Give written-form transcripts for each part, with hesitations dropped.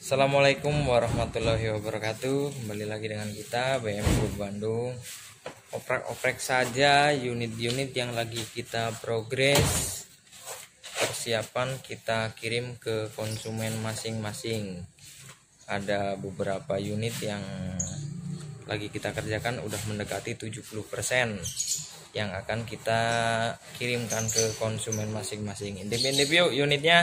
Assalamualaikum warahmatullahi wabarakatuh. Kembali lagi dengan kita BM Group Bandung. Oprek-oprek saja unit-unit yang lagi kita progres, persiapan kita kirim ke konsumen masing-masing. Ada beberapa unit yang lagi kita kerjakan udah mendekati 70% yang akan kita kirimkan ke konsumen masing-masing. Intip-intip yuk unitnya.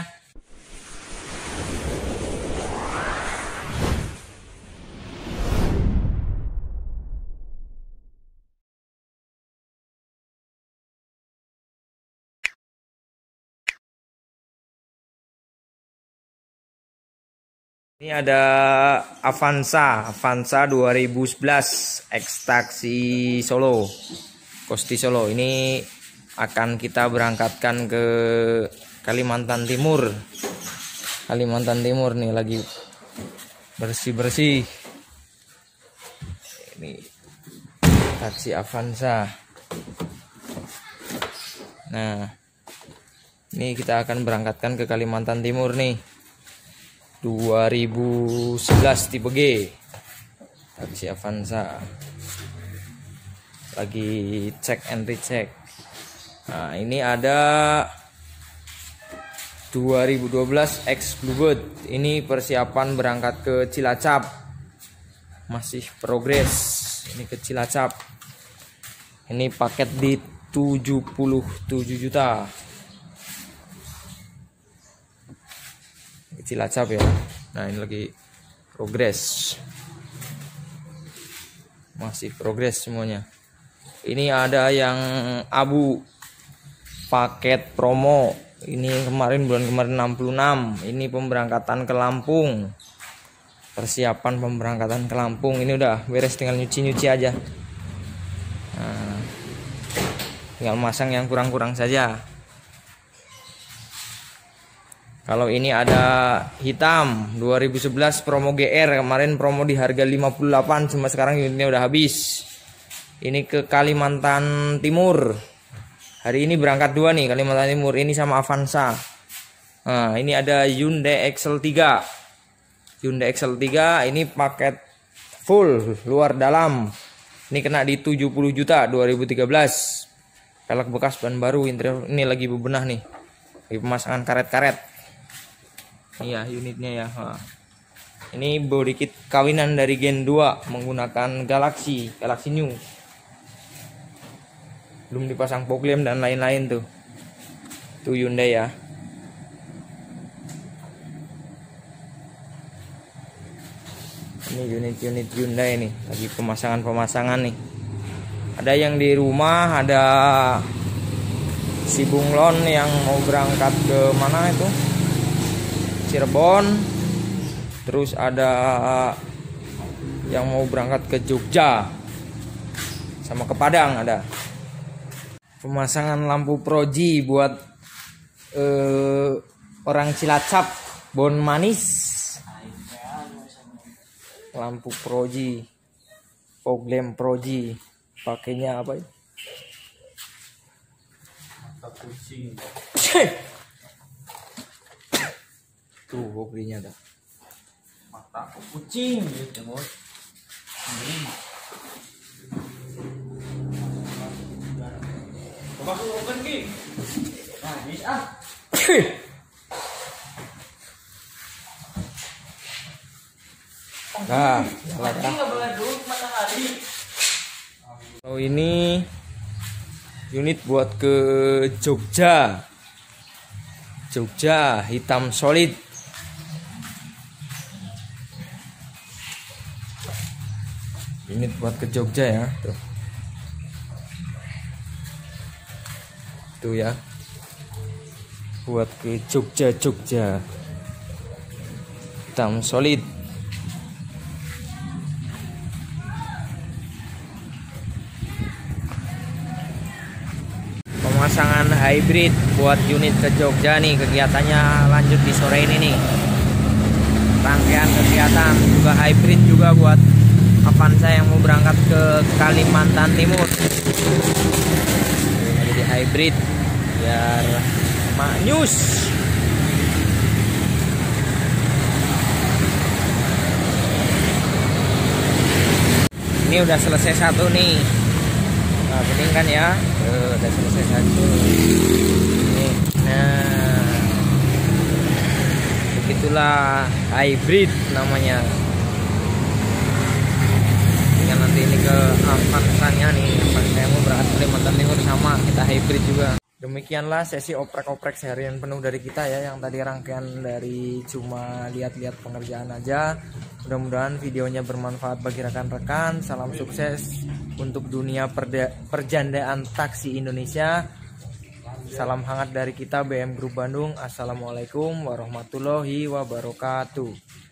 Ini ada Avanza 2011 ekstraksi Solo, Kosti Solo. Ini akan kita berangkatkan ke Kalimantan Timur. Kalimantan Timur nih lagi bersih-bersih. Ini taksi Avanza. Nah, ini kita akan berangkatkan ke Kalimantan Timur nih. 2011 tipe G taksi Avanza, lagi cek and recheck. Nah, ini ada 2012 X Bluebird. Ini persiapan berangkat ke Cilacap, masih progres. Ini ke Cilacap. Ini paket di 77 juta. Cilacap ya. Nah, ini lagi progres, masih progres semuanya. Ini ada yang abu paket promo. Ini kemarin bulan kemarin 66. Ini pemberangkatan ke Lampung, persiapan pemberangkatan ke Lampung. Ini udah beres, tinggal nyuci-nyuci aja. Nah, tinggal masang yang kurang-kurang saja. Kalau ini ada hitam 2011 promo GR, kemarin promo di harga 58, cuma sekarang unitnya udah habis. Ini ke Kalimantan Timur. Hari ini berangkat dua nih Kalimantan Timur, ini sama Avanza. Nah, ini ada Hyundai XL3. Hyundai XL3 ini paket full luar dalam. Ini kena di 70 juta 2013. Pelek bekas ban baru, interior ini lagi bebenah nih. Lagi pemasangan karet-karet. Iya, unitnya ya. Ini body kit kawinan dari Gen 2 menggunakan Galaxy New. Belum dipasang fog lamp dan lain-lain tuh. Tuh Hyundai ya. Ini unit-unit Hyundai nih, lagi pemasangan nih. Ada yang di rumah, ada si Bunglon yang mau berangkat ke mana itu? Cirebon. Terus ada yang mau berangkat ke Jogja sama ke Padang ada. Pemasangan lampu proji buat orang Cilacap, Bon Manis. Lampu proji, fog lamp proji. Pakainya apa ya? Kucing. Tuh hobinya dah. Mata kucing gitu tengok. Coba aku open ki. Nah, ini ah. Nah, kalau ini unit buat ke Jogja. Jogja hitam solid. Unit buat ke Jogja ya, tuh. Tuh ya. Buat ke Jogja. Hitam solid. Pemasangan hybrid buat unit ke Jogja nih, kegiatannya lanjut di sore ini nih. Rangkaian kegiatan juga hybrid juga buat Avanza yang mau berangkat ke Kalimantan Timur. Jadi hybrid biar maknyus. Ini udah selesai satu nih. Nah, bening kan ya. Udah selesai satu. Nih. Nah, begitulah hybrid namanya. Tinggal nanti ini ke Avanza-nya nih. Saya mau berangkat ke Kalimantan Timur sama kita hybrid juga. Demikianlah sesi oprek-oprek seharian penuh dari kita ya, yang tadi rangkaian dari cuma lihat-lihat pengerjaan aja. Mudah-mudahan videonya bermanfaat bagi rekan-rekan. Salam sukses untuk dunia perjandaan taksi Indonesia. Salam hangat dari kita BM Group Bandung. Assalamualaikum warahmatullahi wabarakatuh.